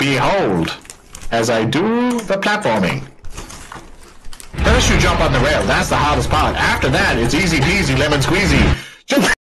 Behold, as I do the platforming. First you jump on the rail, that's the hardest part. After that, it's easy peasy lemon squeezy. Just